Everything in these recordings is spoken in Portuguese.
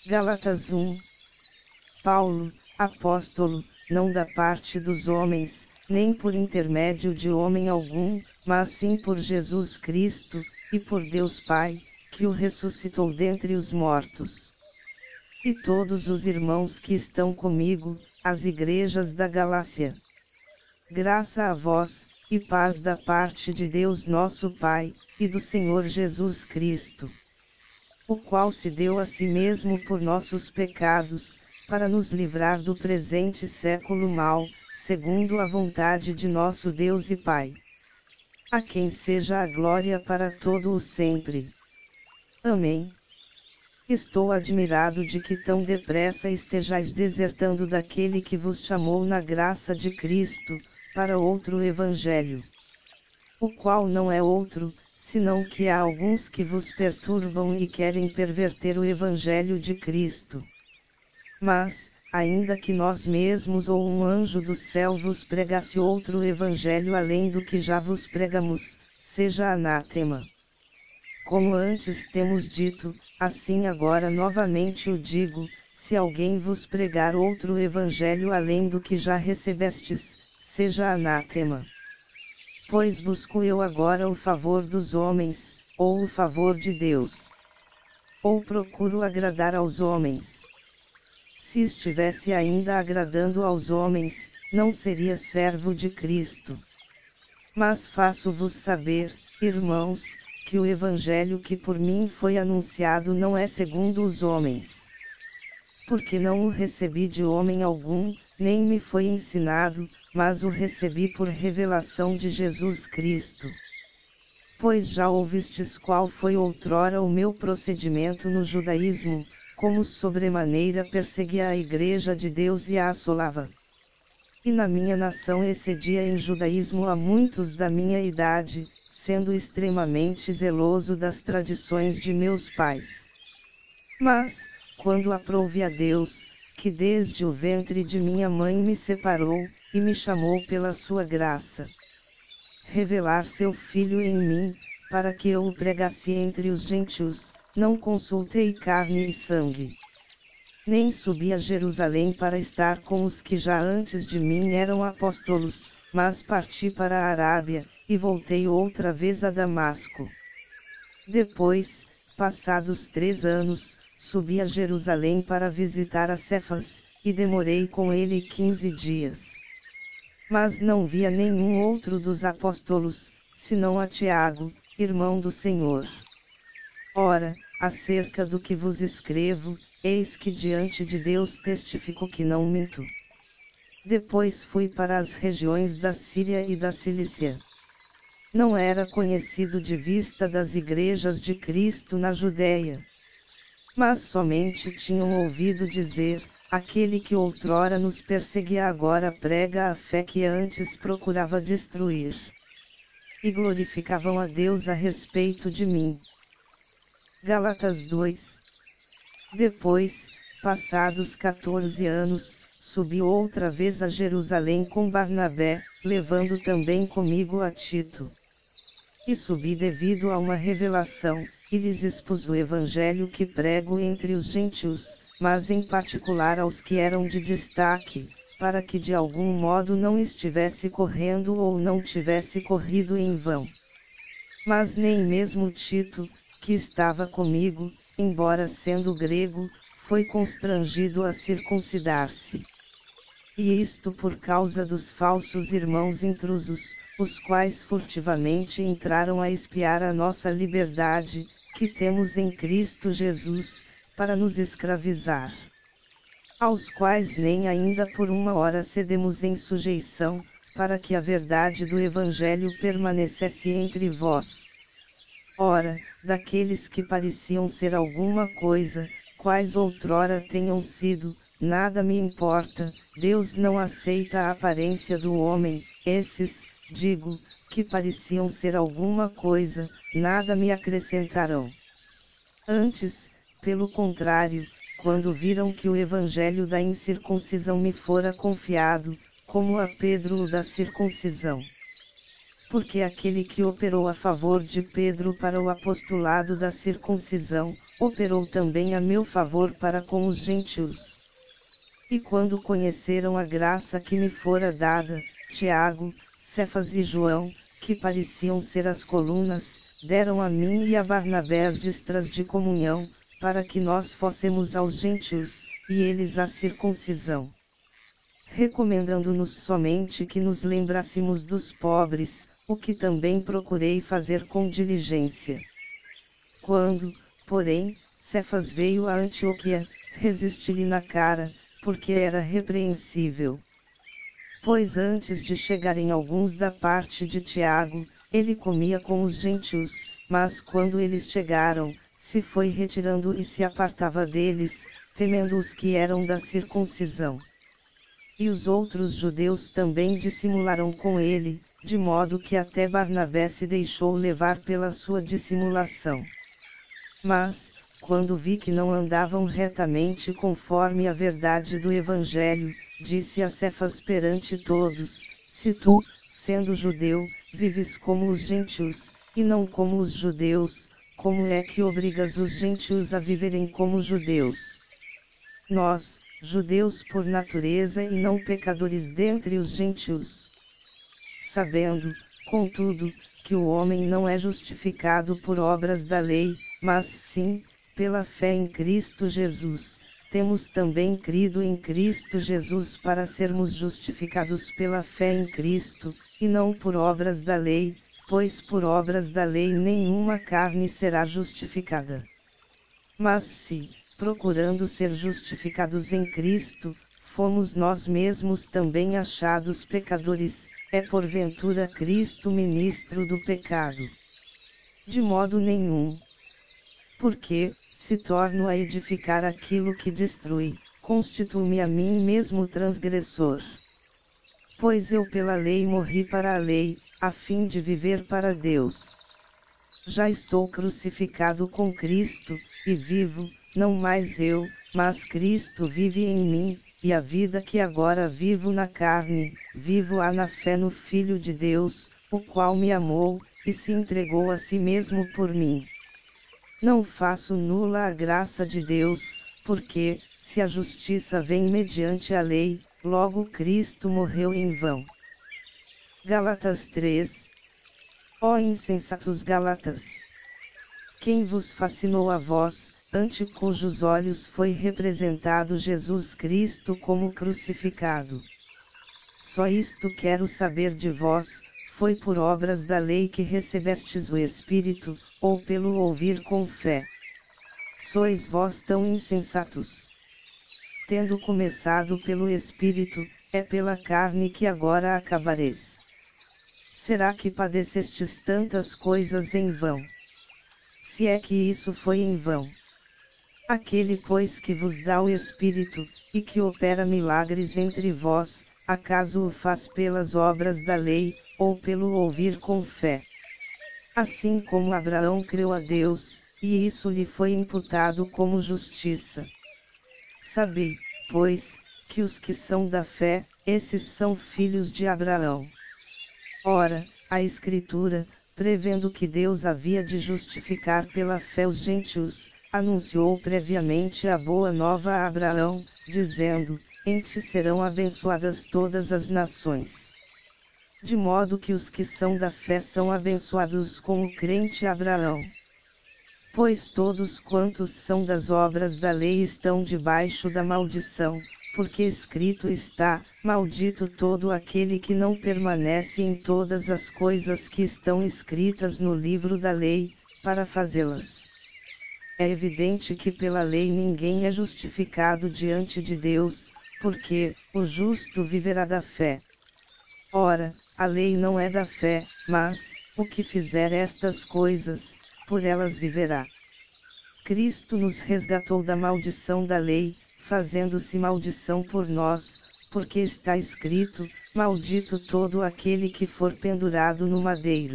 Gálatas 1. Paulo, apóstolo, não da parte dos homens, nem por intermédio de homem algum, mas sim por Jesus Cristo, e por Deus Pai, que o ressuscitou dentre os mortos. E todos os irmãos que estão comigo, as igrejas da Galácia. Graça a vós, e paz da parte de Deus nosso Pai, e do Senhor Jesus Cristo, o qual se deu a si mesmo por nossos pecados, para nos livrar do presente século mau, segundo a vontade de nosso Deus e Pai. A quem seja a glória para todo o sempre. Amém. Estou admirado de que tão depressa estejais desertando daquele que vos chamou na graça de Cristo, para outro evangelho. O qual não é outro, senão que há alguns que vos perturbam e querem perverter o evangelho de Cristo. Mas, ainda que nós mesmos ou um anjo do céu vos pregasse outro evangelho além do que já vos pregamos, seja anátema. Como antes temos dito, assim agora novamente o digo, se alguém vos pregar outro evangelho além do que já recebestes, seja anátema. Pois busco eu agora o favor dos homens, ou o favor de Deus? Ou procuro agradar aos homens? Se estivesse ainda agradando aos homens, não seria servo de Cristo. Mas faço-vos saber, irmãos, que o evangelho que por mim foi anunciado não é segundo os homens. Porque não o recebi de homem algum, nem me foi ensinado, mas o recebi por revelação de Jesus Cristo. Pois já ouvistes qual foi outrora o meu procedimento no judaísmo, como sobremaneira perseguia a igreja de Deus e a assolava. E na minha nação excedia em judaísmo a muitos da minha idade, sendo extremamente zeloso das tradições de meus pais. Mas, quando aprouve a Deus, que desde o ventre de minha mãe me separou, e me chamou pela sua graça, revelar seu Filho em mim, para que eu o pregasse entre os gentios, não consultei carne e sangue. Nem subi a Jerusalém para estar com os que já antes de mim eram apóstolos, mas parti para a Arábia, e voltei outra vez a Damasco. Depois, passados 3 anos, subi a Jerusalém para visitar a Cefas, e demorei com ele 15 dias. Mas não via nenhum outro dos apóstolos, senão a Tiago, irmão do Senhor. Ora, acerca do que vos escrevo, eis que diante de Deus testifico que não minto. Depois fui para as regiões da Síria e da Cilícia. Não era conhecido de vista das igrejas de Cristo na Judéia. Mas somente tinham ouvido dizer, aquele que outrora nos perseguia agora prega a fé que antes procurava destruir. E glorificavam a Deus a respeito de mim. Gálatas 2. Depois, passados 14 anos, subi outra vez a Jerusalém com Barnabé, levando também comigo a Tito. E subi devido a uma revelação, e lhes expus o evangelho que prego entre os gentios, mas em particular aos que eram de destaque, para que de algum modo não estivesse correndo ou não tivesse corrido em vão. Mas nem mesmo Tito, que estava comigo, embora sendo grego, foi constrangido a circuncidar-se. E isto por causa dos falsos irmãos intrusos, os quais furtivamente entraram a espiar a nossa liberdade, que temos em Cristo Jesus, para nos escravizar. Aos quais nem ainda por uma hora cedemos em sujeição, para que a verdade do Evangelho permanecesse entre vós. Ora, daqueles que pareciam ser alguma coisa, quais outrora tenham sido, nada me importa, Deus não aceita a aparência do homem, esses, digo, que pareciam ser alguma coisa, nada me acrescentarão. Antes, pelo contrário, quando viram que o evangelho da incircuncisão me fora confiado, como a Pedro o da circuncisão. Porque aquele que operou a favor de Pedro para o apostolado da circuncisão, operou também a meu favor para com os gentios. E quando conheceram a graça que me fora dada, Tiago, Cefas e João, que pareciam ser as colunas, deram a mim e a Barnabé as destras de comunhão, para que nós fôssemos aos gentios, e eles à circuncisão. Recomendando-nos somente que nos lembrássemos dos pobres, o que também procurei fazer com diligência. Quando, porém, Cefas veio a Antioquia, resisti-lhe na cara, porque era repreensível. Pois antes de chegarem alguns da parte de Tiago, ele comia com os gentios, mas quando eles chegaram, se foi retirando e se apartava deles, temendo os que eram da circuncisão. E os outros judeus também dissimularam com ele, de modo que até Barnabé se deixou levar pela sua dissimulação. Mas, quando vi que não andavam retamente conforme a verdade do Evangelho, disse a Cefas perante todos: se tu, sendo judeu, vives como os gentios, e não como os judeus, como é que obrigas os gentios a viverem como judeus? Nós, judeus por natureza e não pecadores dentre os gentios. Sabendo, contudo, que o homem não é justificado por obras da lei, mas sim, pela fé em Cristo Jesus, temos também crido em Cristo Jesus para sermos justificados pela fé em Cristo, e não por obras da lei, pois por obras da lei nenhuma carne será justificada. Mas se, procurando ser justificados em Cristo, fomos nós mesmos também achados pecadores, é porventura Cristo ministro do pecado? De modo nenhum. Porque, se torno a edificar aquilo que destrui, constituo-me a mim mesmo transgressor. Pois eu pela lei morri para a lei, a fim de viver para Deus. Já estou crucificado com Cristo, e vivo, não mais eu, mas Cristo vive em mim, e a vida que agora vivo na carne, vivo-a na fé no Filho de Deus, o qual me amou, e se entregou a si mesmo por mim. Não faço nula a graça de Deus, porque, se a justiça vem mediante a lei, logo Cristo morreu em vão. Gálatas 3. Ó insensatos Gálatas! Quem vos fascinou a vós, ante cujos olhos foi representado Jesus Cristo como crucificado? Só isto quero saber de vós: foi por obras da lei que recebestes o Espírito, ou pelo ouvir com fé? Sois vós tão insensatos? Tendo começado pelo Espírito, é pela carne que agora acabareis. Será que padecestes tantas coisas em vão? Se é que isso foi em vão. Aquele pois que vos dá o Espírito, e que opera milagres entre vós, acaso o faz pelas obras da lei, ou pelo ouvir com fé? Assim como Abraão creu a Deus, e isso lhe foi imputado como justiça. Sabei, pois, que os que são da fé, esses são filhos de Abraão. Ora, a Escritura, prevendo que Deus havia de justificar pela fé os gentios, anunciou previamente a boa nova a Abraão, dizendo: em ti serão abençoadas todas as nações. De modo que os que são da fé são abençoados com o crente Abraão. Pois todos quantos são das obras da lei estão debaixo da maldição, porque escrito está: maldito todo aquele que não permanece em todas as coisas que estão escritas no livro da lei, para fazê-las. É evidente que pela lei ninguém é justificado diante de Deus, porque o justo viverá da fé. Ora, a lei não é da fé, mas o que fizer estas coisas, por elas viverá. Cristo nos resgatou da maldição da lei, fazendo-se maldição por nós, porque está escrito: maldito todo aquele que for pendurado no madeiro.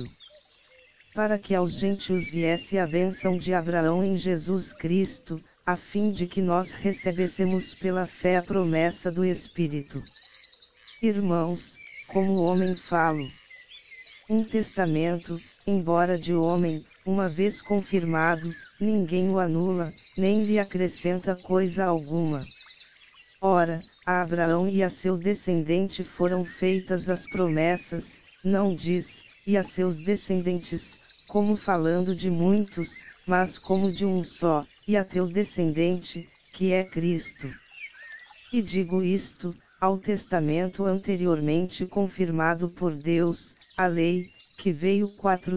Para que aos gentios viesse a bênção de Abraão em Jesus Cristo, a fim de que nós recebêssemos pela fé a promessa do Espírito. Irmãos, como homem falo. Um testamento, embora de homem, uma vez confirmado, ninguém o anula, nem lhe acrescenta coisa alguma. Ora, a Abraão e a seu descendente foram feitas as promessas, não diz, e a seus descendentes, como falando de muitos, mas como de um só, e a teu descendente, que é Cristo. E digo isto, ao testamento anteriormente confirmado por Deus, a lei, que veio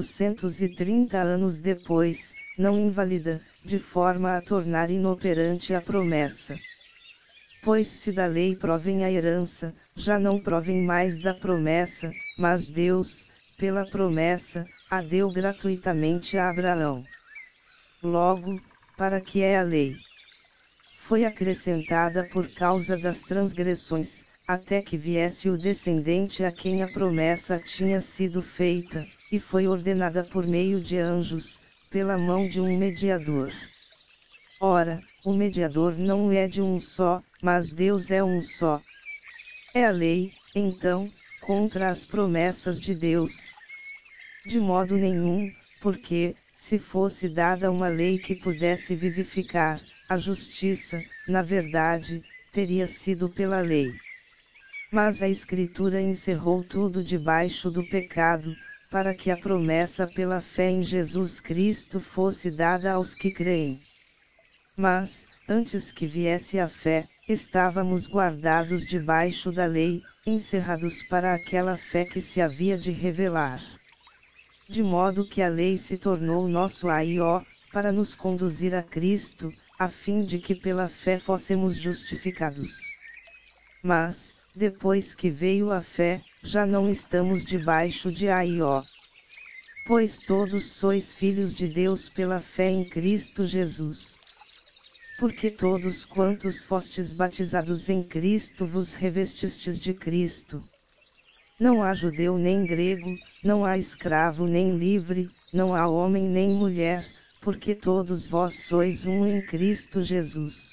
430 anos depois, não invalida, de forma a tornar inoperante a promessa. Pois se da lei provém a herança, já não provém mais da promessa, mas Deus, pela promessa, a deu gratuitamente a Abraão. Logo, para que é a lei? Foi acrescentada por causa das transgressões, até que viesse o descendente a quem a promessa tinha sido feita, e foi ordenada por meio de anjos, pela mão de um mediador. Ora, o mediador não é de um só, mas Deus é um só. É a lei, então, contra as promessas de Deus? De modo nenhum, porque, se fosse dada uma lei que pudesse vivificar, a justiça, na verdade, teria sido pela lei. Mas a Escritura encerrou tudo debaixo do pecado, para que a promessa pela fé em Jesus Cristo fosse dada aos que creem. Mas, antes que viesse a fé, estávamos guardados debaixo da lei, encerrados para aquela fé que se havia de revelar. De modo que a lei se tornou nosso aió, para nos conduzir a Cristo, a fim de que pela fé fossemos justificados. Mas, depois que veio a fé, já não estamos debaixo de aió. Pois todos sois filhos de Deus pela fé em Cristo Jesus. Porque todos quantos fostes batizados em Cristo vos revestistes de Cristo. Não há judeu nem grego, não há escravo nem livre, não há homem nem mulher, porque todos vós sois um em Cristo Jesus.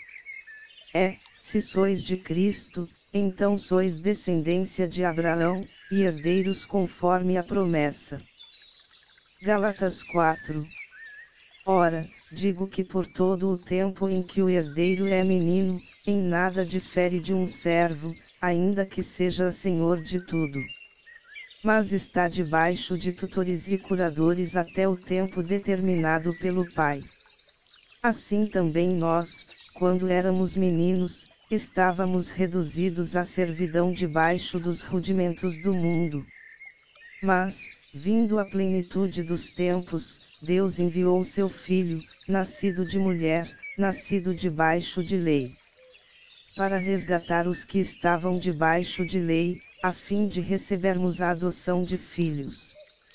Se sois de Cristo, então sois descendência de Abraão, e herdeiros conforme a promessa. Gálatas 4. Ora, digo que por todo o tempo em que o herdeiro é menino, em nada difere de um servo, ainda que seja senhor de tudo. Mas está debaixo de tutores e curadores até o tempo determinado pelo Pai. Assim também nós, quando éramos meninos, estávamos reduzidos à servidão debaixo dos rudimentos do mundo. Mas, vindo a plenitude dos tempos, Deus enviou seu Filho, nascido de mulher, nascido debaixo de lei, para resgatar os que estavam debaixo de lei, a fim de recebermos a adoção de filhos.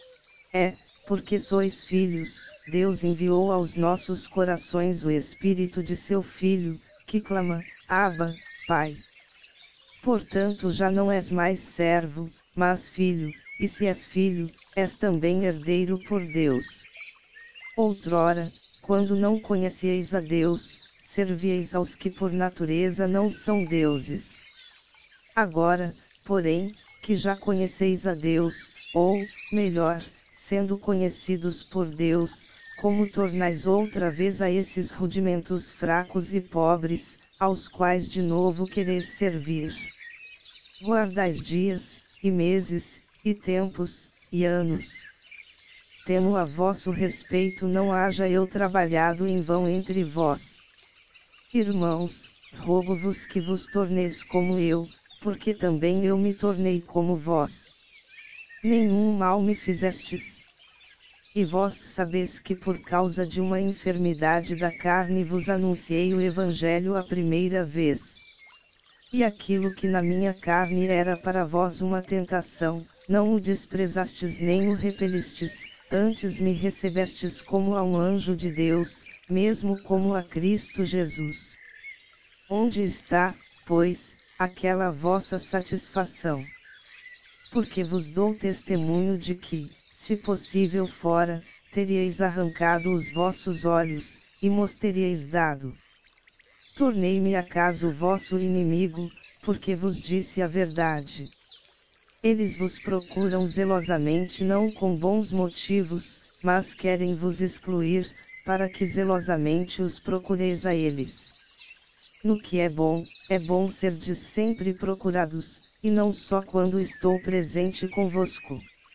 Porque sois filhos, Deus enviou aos nossos corações o Espírito de seu Filho, que clama, Abba, Pai. Portanto já não és mais servo, mas filho, e se és filho, és também herdeiro por Deus. Outrora, quando não conhecieis a Deus, servieis aos que por natureza não são deuses. Agora, porém, que já conheceis a Deus, ou, melhor, sendo conhecidos por Deus, como tornais outra vez a esses rudimentos fracos e pobres, aos quais de novo quereis servir. Guardais dias, e meses, e tempos, e anos. Temo a vosso respeito não haja eu trabalhado em vão entre vós. Irmãos, rogo-vos que vos torneis como eu, porque também eu me tornei como vós. Nenhum mal me fizestes. E vós sabeis que por causa de uma enfermidade da carne vos anunciei o Evangelho a primeira vez. E aquilo que na minha carne era para vós uma tentação, não o desprezastes nem o repelistes, antes me recebestes como a um anjo de Deus, mesmo como a Cristo Jesus. Onde está, pois, aquela vossa satisfação? Porque vos dou testemunho de que, se possível fora, teríeis arrancado os vossos olhos, e mos teríeis dado. Tornei-me acaso vosso inimigo, porque vos disse a verdade. Eles vos procuram zelosamente não com bons motivos, mas querem vos excluir, para que zelosamente os procureis a eles. No que é bom serdes sempre procurados, e não só quando estou presente convosco.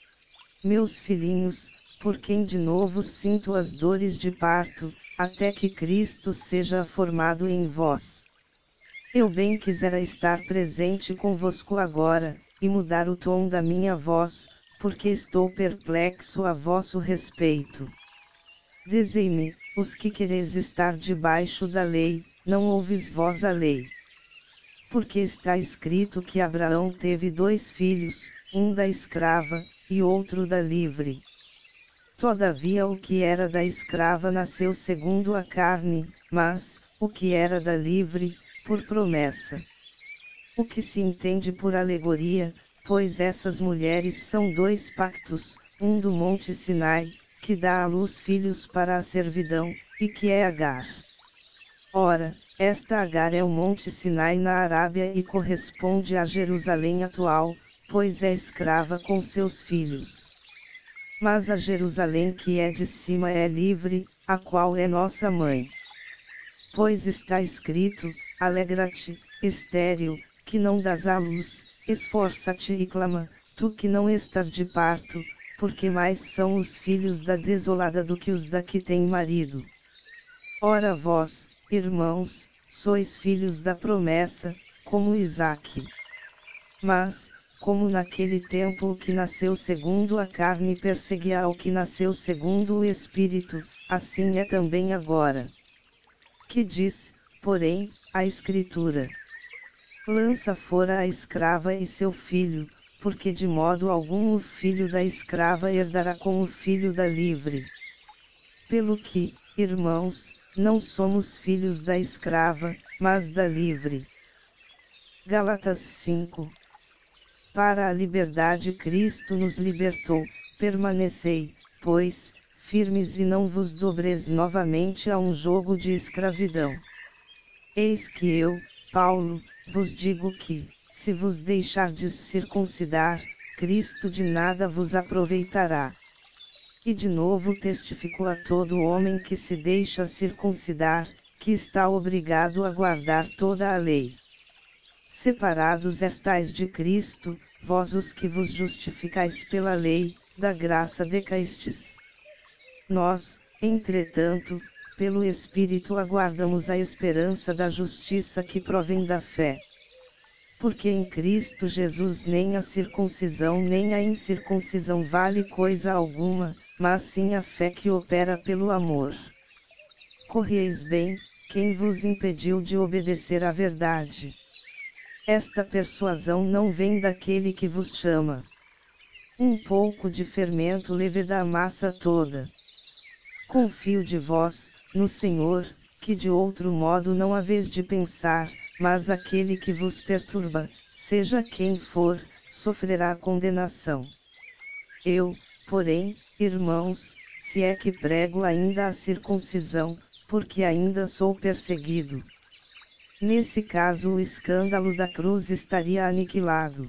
Meus filhinhos, por quem de novo sinto as dores de parto, até que Cristo seja formado em vós. Eu bem quisera estar presente convosco agora, e mudar o tom da minha voz, porque estou perplexo a vosso respeito. Dizei-me, os que quereis estar debaixo da lei, não ouvis vós a lei? Porque está escrito que Abraão teve 2 filhos, um da escrava, e outro da livre. Todavia o que era da escrava nasceu segundo a carne, mas, o que era da livre, por promessa. O que se entende por alegoria, pois essas mulheres são 2 pactos, um do monte Sinai, que dá à luz filhos para a servidão, e que é Agar. Ora, esta Agar é o monte Sinai na Arábia e corresponde a Jerusalém atual, pois é escrava com seus filhos. Mas a Jerusalém que é de cima é livre, a qual é nossa mãe. Pois está escrito, alegra-te, estéril, que não dás à luz, esforça-te e clama, tu que não estás de parto, porque mais são os filhos da desolada do que os da que tem marido. Ora vós, irmãos, sois filhos da promessa, como Isaque. Mas, como naquele tempo o que nasceu segundo a carne perseguia ao que nasceu segundo o Espírito, assim é também agora. Que diz, porém, a Escritura: lança fora a escrava e seu filho, porque de modo algum o filho da escrava herdará com o filho da livre. Pelo que, irmãos, não somos filhos da escrava, mas da livre. Gálatas 5. Para a liberdade Cristo nos libertou, permanecei, pois, firmes e não vos dobreis novamente a um jogo de escravidão. Eis que eu, Paulo, vos digo que, se vos deixardes circuncidar, Cristo de nada vos aproveitará. E de novo testifico a todo homem que se deixa circuncidar, que está obrigado a guardar toda a lei. Separados estais de Cristo, vós os que vos justificais pela lei, da graça decaístes. Nós, entretanto, pelo Espírito aguardamos a esperança da justiça que provém da fé. Porque em Cristo Jesus nem a circuncisão nem a incircuncisão vale coisa alguma, mas sim a fé que opera pelo amor. Correis bem, quem vos impediu de obedecer à verdade? Esta persuasão não vem daquele que vos chama. Um pouco de fermento leveda a massa toda. Confio de vós, no Senhor, que de outro modo não haveis de pensar, mas aquele que vos perturba, seja quem for, sofrerá condenação. Eu, porém, irmãos, se é que prego ainda a circuncisão, porque ainda sou perseguido. Nesse caso o escândalo da cruz estaria aniquilado.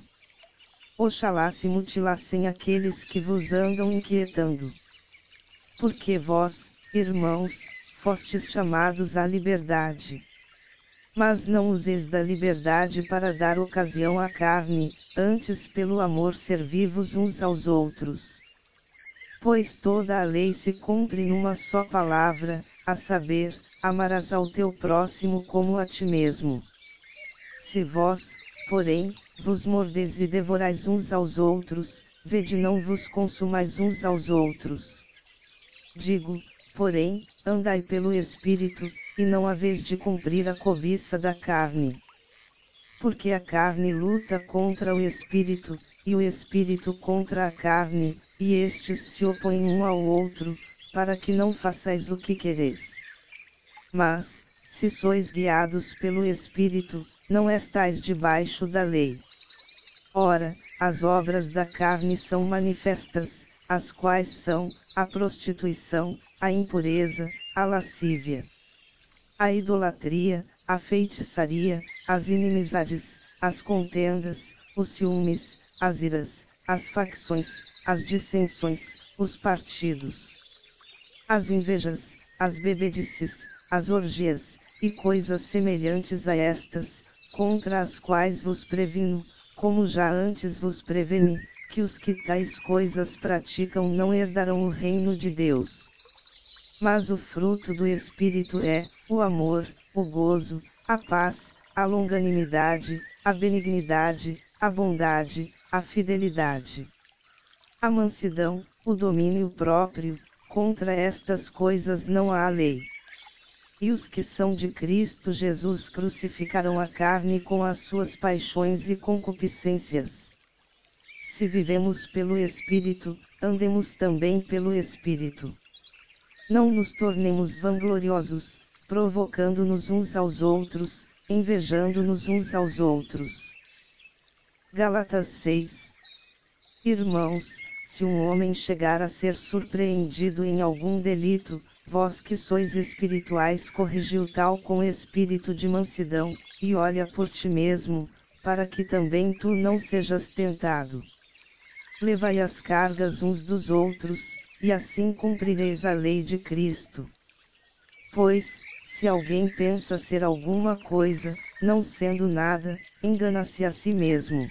Oxalá se mutilassem aqueles que vos andam inquietando. Porque vós, irmãos, fostes chamados à liberdade. Mas não useis da liberdade para dar ocasião à carne, antes pelo amor servi-vos uns aos outros. Pois toda a lei se cumpre numa só palavra, a saber, amarás ao teu próximo como a ti mesmo. Se vós, porém, vos mordeis e devorais uns aos outros, vede não vos consumais uns aos outros. Digo, porém, andai pelo Espírito, e não haveis de cumprir a cobiça da carne. Porque a carne luta contra o Espírito, e o Espírito contra a carne, e estes se opõem um ao outro, para que não façais o que quereis. Mas, se sois guiados pelo Espírito, não estais debaixo da lei. Ora, as obras da carne são manifestas, as quais são, a prostituição, a impureza, a lascívia, a idolatria, a feitiçaria, as inimizades, as contendas, os ciúmes, as iras, as facções, as dissensões, os partidos, as invejas, as bebedices, as orgias, e coisas semelhantes a estas, contra as quais vos previno, como já antes vos preveni, que os que tais coisas praticam não herdarão o reino de Deus. Mas o fruto do Espírito é, o amor, o gozo, a paz, a longanimidade, a benignidade, a bondade, a fidelidade, a mansidão, o domínio próprio. Contra estas coisas não há lei. E os que são de Cristo Jesus crucificaram a carne com as suas paixões e concupiscências. Se vivemos pelo Espírito, andemos também pelo Espírito. Não nos tornemos vangloriosos, provocando-nos uns aos outros, invejando-nos uns aos outros. Gálatas 6. Irmãos, se um homem chegar a ser surpreendido em algum delito, vós que sois espirituais corrigiu tal com espírito de mansidão, e olha por ti mesmo, para que também tu não sejas tentado. Levai as cargas uns dos outros, e assim cumprireis a lei de Cristo. Pois, se alguém pensa ser alguma coisa, não sendo nada, engana-se a si mesmo.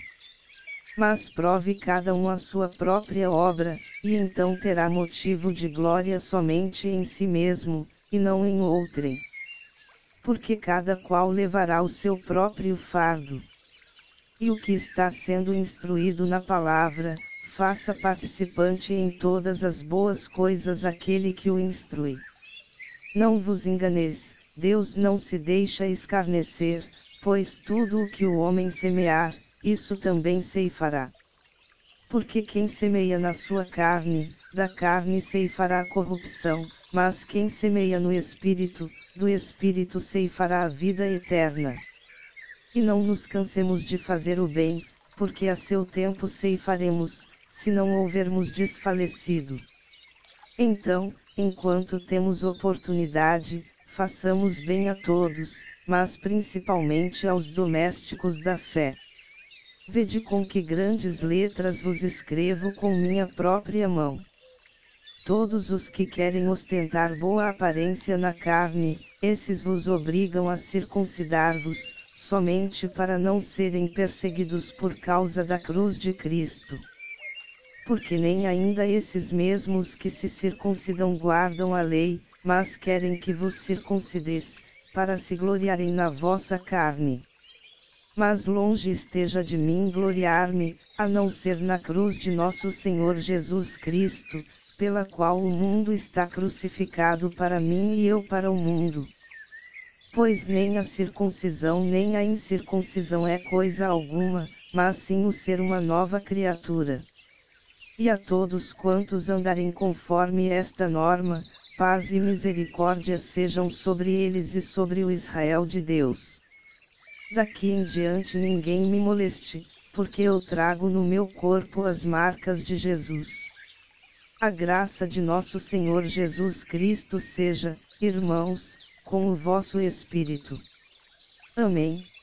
Mas prove cada um a sua própria obra, e então terá motivo de glória somente em si mesmo, e não em outrem. Porque cada qual levará o seu próprio fardo. E o que está sendo instruído na palavra, faça participante em todas as boas coisas aquele que o instrui. Não vos enganeis, Deus não se deixa escarnecer, pois tudo o que o homem semear, isso também ceifará. Porque quem semeia na sua carne, da carne ceifará a corrupção, mas quem semeia no Espírito, do Espírito ceifará a vida eterna. E não nos cansemos de fazer o bem, porque a seu tempo ceifaremos, se não houvermos desfalecido. Então, enquanto temos oportunidade, façamos bem a todos, mas principalmente aos domésticos da fé. Vede com que grandes letras vos escrevo com minha própria mão. Todos os que querem ostentar boa aparência na carne, esses vos obrigam a circuncidar-vos, somente para não serem perseguidos por causa da cruz de Cristo. Porque nem ainda esses mesmos que se circuncidam guardam a lei, mas querem que vos circuncideis, para se gloriarem na vossa carne. Mas longe esteja de mim gloriar-me, a não ser na cruz de nosso Senhor Jesus Cristo, pela qual o mundo está crucificado para mim e eu para o mundo. Pois nem a circuncisão nem a incircuncisão é coisa alguma, mas sim o ser uma nova criatura. E a todos quantos andarem conforme esta norma, paz e misericórdia sejam sobre eles e sobre o Israel de Deus. Daqui em diante ninguém me moleste, porque eu trago no meu corpo as marcas de Jesus. A graça de nosso Senhor Jesus Cristo seja, irmãos, com o vosso espírito. Amém.